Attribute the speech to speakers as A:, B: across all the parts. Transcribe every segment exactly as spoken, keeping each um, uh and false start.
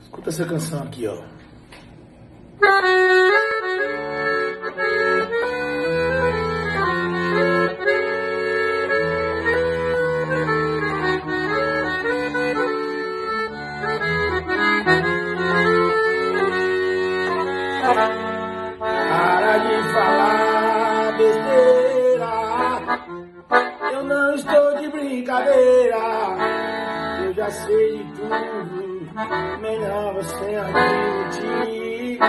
A: Escuta essa canção aqui, ó. Para de falar besteira, eu não estou de brincadeira, eu já sei de tudo, melhor você admitir.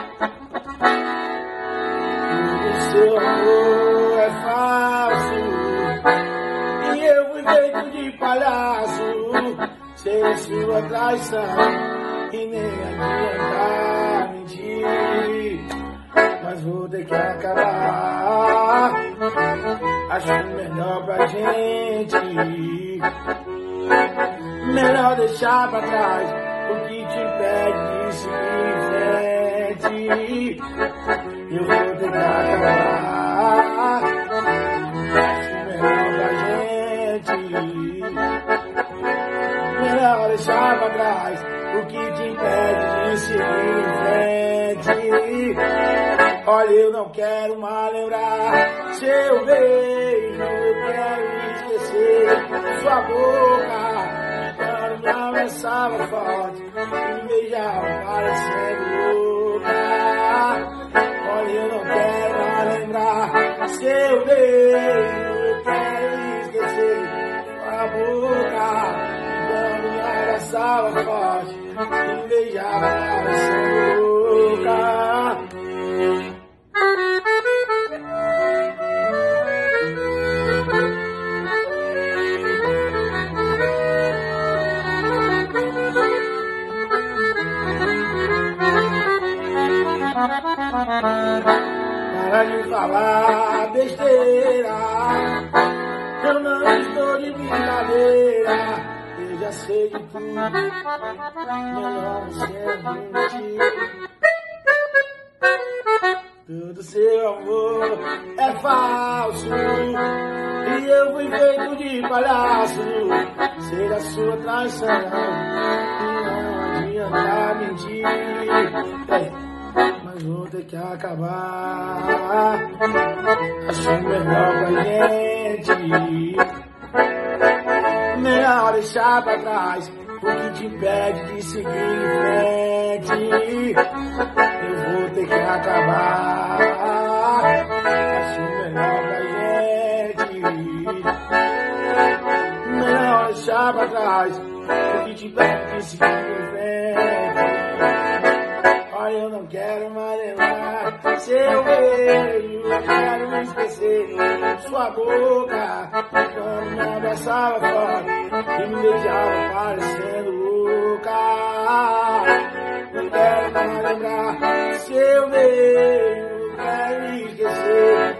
A: O seu amor é falso e eu fui feito de palhaço, ser sua traição e nem adianta mentir. Mas vou ter que acabar, acho melhor pra gente, melhor deixar pra trás o que te impede de seguir em frente. Eu vou ter que acabar, acho melhor pra gente, melhor deixar pra trás o que te impede de seguir em frente. Olha, eu não quero mais lembrar seu beijo, eu quero esquecer sua boca. Quando me abraçava forte, me beijava parecendo louca. Olha, eu não quero mais lembrar seu beijo, eu quero esquecer sua boca. Quando me abraçava forte, me beijava parecendo louca. Para de falar besteira, eu não estou de brincadeira, eu já sei de tudo, melhor você admitir. Todo seu amor é falso e eu fui feito de palhaço, ser a sua traição e não adianta mentir. Mas vou ter que acabar, acho melhor pra gente, melhor deixar pra trás o que te impede de seguir em frente. Eu vou ter que acabar, acho melhor pra gente, melhor deixar pra trás o que te impede de seguir em frente. Olha, eu não quero mais lembrar seu beijo, eu quero esquecer sua boca. Quando me abraçava forte e me beijava parecendo louca. Não quero mais lembrar seu beijo, eu quero esquecer